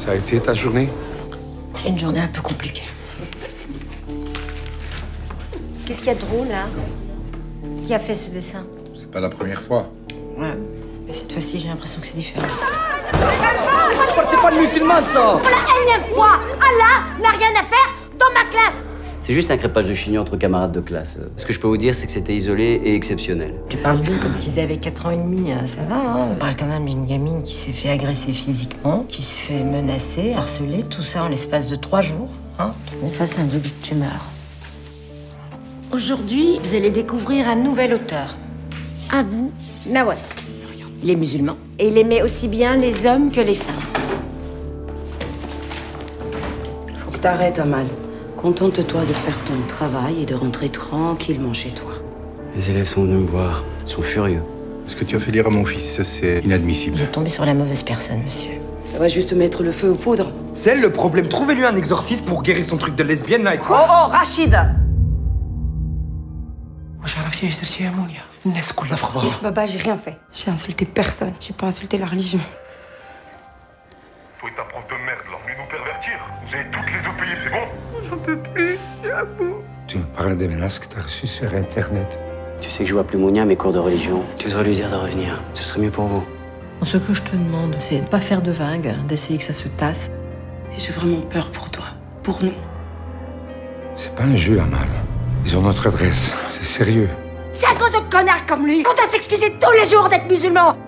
Ça a été ta journée? J'ai une journée un peu compliquée. Qu'est-ce qu'il y a de drôle, là? Qui a fait ce dessin? C'est pas la première fois. Ouais, mais cette fois-ci, j'ai l'impression que c'est différent. C'est pas le musulman, ça! Pour la énième fois, Allah n'a rien à faire dans ma classe! C'est juste un crépage de chignon entre camarades de classe. Ce que je peux vous dire, c'est que c'était isolé et exceptionnel. Tu parles d'eux comme s'ils avaient 4 ans et demi, ça va, hein? On parle quand même d'une gamine qui s'est fait agresser physiquement, qui se fait menacer, harceler, tout ça en l'espace de 3 jours, hein? Face à un début de tumeur. Aujourd'hui, vous allez découvrir un nouvel auteur, Abou Nawas. Il est musulman et il aimait aussi bien les hommes que les femmes. Faut que t'arrêtes, Amal. Contente-toi de faire ton travail et de rentrer tranquillement chez toi. Les élèves sont venus me voir. Ils sont furieux. Ce que tu as fait dire à mon fils, ça c'est inadmissible. Vous êtes tombé sur la mauvaise personne, monsieur. Ça va juste mettre le feu aux poudres. C'est elle le problème. Trouvez-lui un exorciste pour guérir son truc de lesbienne, là, et Oh, quoi? oh, Rachid! Baba, j'ai rien fait. J'ai insulté personne. J'ai pas insulté la religion. Toi et ta prof de merde, là, venez nous pervertir. Vous allez toutes les deux payer, c'est bon? J'en peux plus, j'avoue. Tu me parles des menaces que tu as reçues sur Internet. Tu sais que je vois plus Mounia à mes cours de religion. Tu devrais lui dire de revenir. Ce serait mieux pour vous. Ce que je te demande, c'est de pas faire de vagues, d'essayer que ça se tasse. Et j'ai vraiment peur pour toi. Pour nous. C'est pas un jeu, Amal. Ils ont notre adresse. C'est sérieux. C'est à cause de connards comme lui qu'on doit s'excuser tous les jours d'être musulman!